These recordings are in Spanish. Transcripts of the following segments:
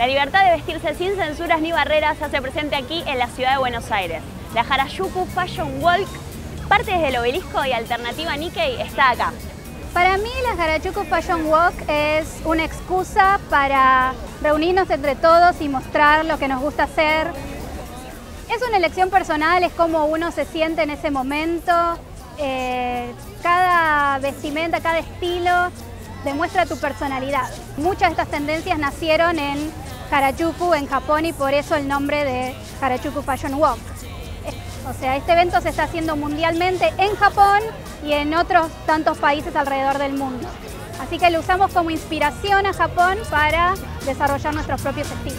La libertad de vestirse sin censuras ni barreras se hace presente aquí en la ciudad de Buenos Aires. La Harajuku Fashion Walk parte desde el Obelisco y Alternativa Nikkei está acá. Para mí la Harajuku Fashion Walk es una excusa para reunirnos entre todos y mostrar lo que nos gusta hacer. Es una elección personal, es como uno se siente en ese momento. Cada vestimenta, cada estilo demuestra tu personalidad. Muchas de estas tendencias nacieron en Harajuku, en Japón, y por eso el nombre de Harajuku Fashion Walk. O sea, este evento se está haciendo mundialmente en Japón y en otros tantos países alrededor del mundo. Así que lo usamos como inspiración a Japón para desarrollar nuestros propios estilos.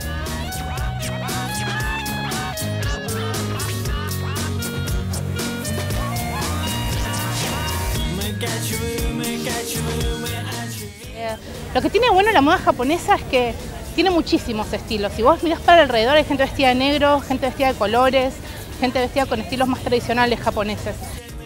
Lo que tiene bueno la moda japonesa es que tiene muchísimos estilos. Si vos mirás para alrededor, hay gente vestida de negro, gente vestida de colores, gente vestida con estilos más tradicionales japoneses.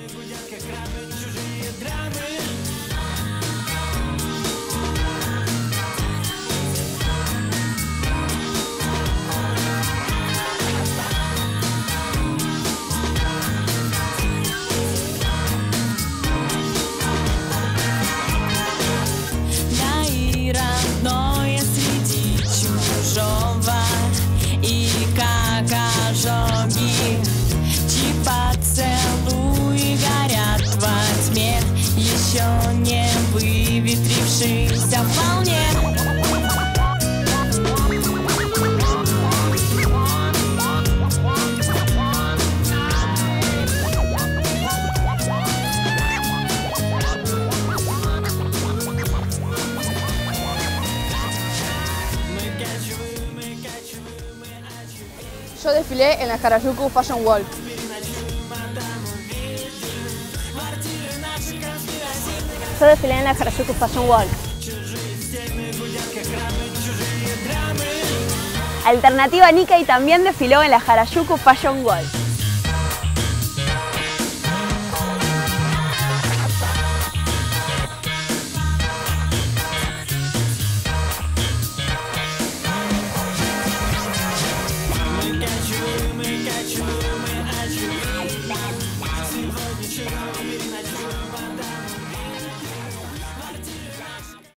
Еще не выветрившийся вполне. Yo desfilé en la Harajuku Fashion Walk. Yo desfilé en la Harajuku Fashion Walk. Alternativa Nikkei también desfiló en la Harajuku Fashion Walk.